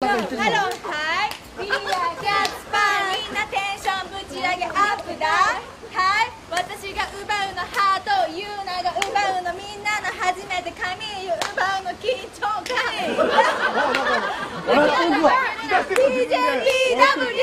マロンはい、We are just fun みんなテンションぶち上げアップだ。はい、私が奪うのハート、ユーナが奪うのみんなの初めて髪奪うの緊張感。TJPW